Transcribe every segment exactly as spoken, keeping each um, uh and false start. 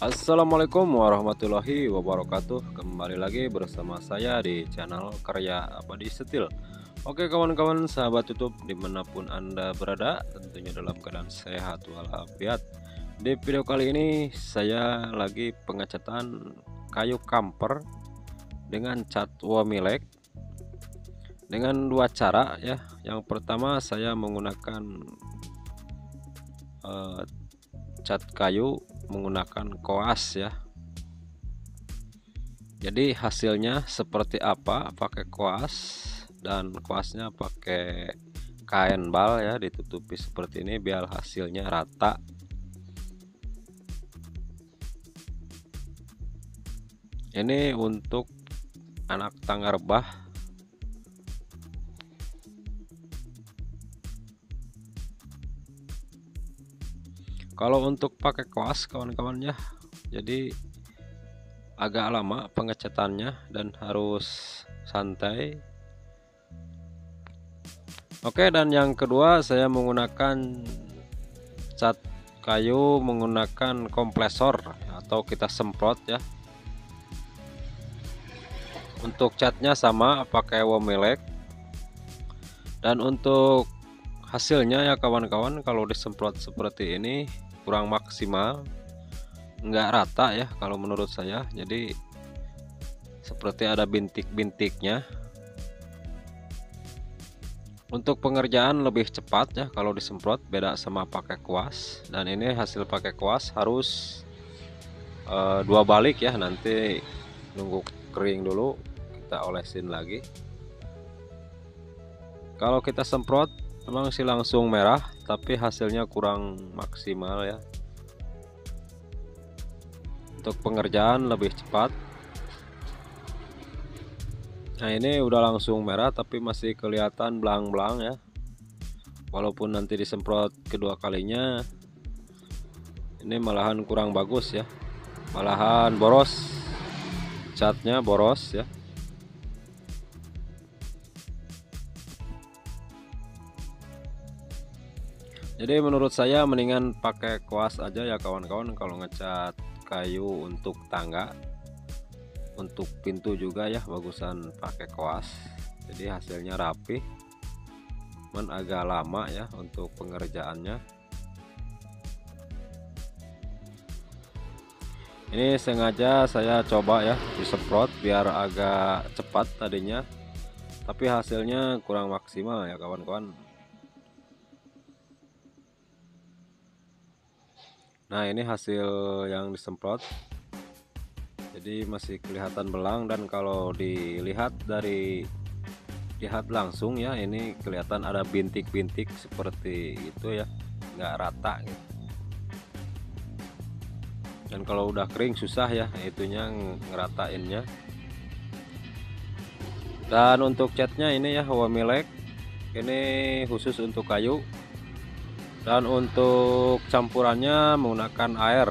Assalamualaikum warahmatullahi wabarakatuh. Kembali lagi bersama saya di channel Karya Abadi Setil. Oke kawan-kawan sahabat YouTube dimanapun anda berada, tentunya dalam keadaan sehat walafiat. Di video kali ini saya lagi pengecatan kayu kamper dengan cat wamilek dengan dua cara ya. Yang pertama saya menggunakan uh, cat kayu menggunakan koas ya. Jadi hasilnya seperti apa pakai koas, dan koasnya pakai kain bal ya, ditutupi seperti ini biar hasilnya rata. Ini untuk anak tangga rebah. Kalau untuk pakai koas kawan-kawannya, jadi agak lama pengecatannya dan harus santai. Oke, dan yang kedua saya menggunakan cat kayu menggunakan kompresor atau kita semprot ya. Untuk catnya sama pakai wamilek, dan untuk hasilnya ya kawan-kawan, kalau disemprot seperti ini kurang maksimal, nggak rata ya kalau menurut saya. Jadi seperti ada bintik-bintiknya. Untuk pengerjaan lebih cepat ya kalau disemprot, beda sama pakai kuas. Dan ini hasil pakai kuas harus uh, dua balik ya, nanti nunggu kering dulu kita olesin lagi. Kalau kita semprot memang sih langsung merah, tapi hasilnya kurang maksimal ya. Untuk pengerjaan lebih cepat. Nah ini udah langsung merah tapi masih kelihatan belang-belang ya. Walaupun nanti disemprot kedua kalinya, ini malahan kurang bagus ya. Malahan boros, catnya boros ya. Jadi menurut saya mendingan pakai koas aja ya kawan-kawan kalau ngecat kayu untuk tangga. Untuk pintu juga ya bagusan pakai koas. Jadi hasilnya rapi. Men agak lama ya untuk pengerjaannya. Ini sengaja saya coba ya disemprot biar agak cepat tadinya, tapi hasilnya kurang maksimal ya kawan-kawan. Nah ini hasil yang disemprot, jadi masih kelihatan belang, dan kalau dilihat dari lihat langsung ya, ini kelihatan ada bintik-bintik seperti itu ya, nggak rata gitu. Dan kalau udah kering susah ya itunya ngeratainnya. Dan untuk catnya ini ya wamilek, ini khusus untuk kayu. Dan untuk campurannya menggunakan air,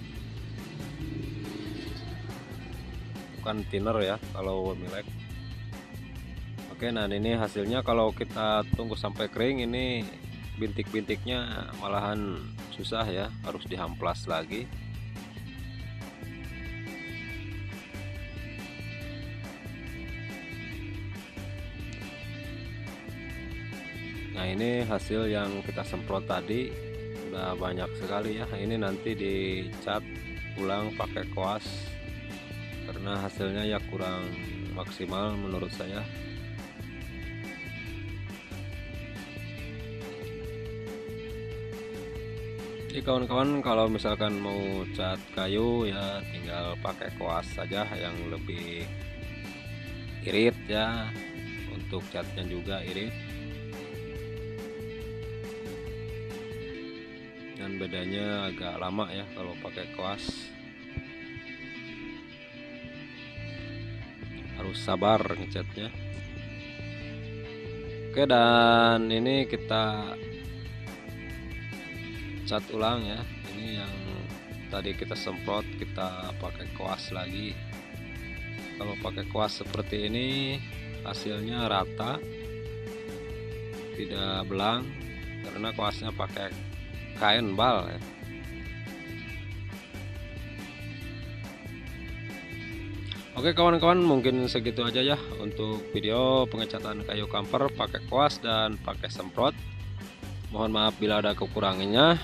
bukan thinner ya kalau wamilek. Oke, nah ini hasilnya kalau kita tunggu sampai kering, ini bintik-bintiknya malahan susah ya, harus dihamplas lagi. Nah ini hasil yang kita semprot tadi udah banyak sekali ya. Ini nanti dicat ulang pakai koas karena hasilnya ya kurang maksimal menurut saya. Jadi kawan-kawan kalau misalkan mau cat kayu ya tinggal pakai koas saja yang lebih irit ya. Untuk catnya juga irit. Dan bedanya agak lama ya kalau pakai koas, harus sabar ngecatnya. Oke, dan ini kita cat ulang ya. Ini yang tadi kita semprot, kita pakai koas lagi. Kalau pakai koas seperti ini hasilnya rata, tidak belang karena koasnya pakai kain bal ya. Oke kawan-kawan, mungkin segitu aja ya untuk video pengecatan kayu kamper pakai kuas dan pakai semprot. Mohon maaf bila ada kekurangannya.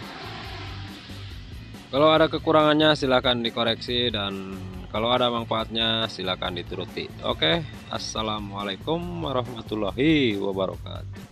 Kalau ada kekurangannya silahkan dikoreksi, dan kalau ada manfaatnya silahkan dituruti. Oke, assalamualaikum warahmatullahi wabarakatuh.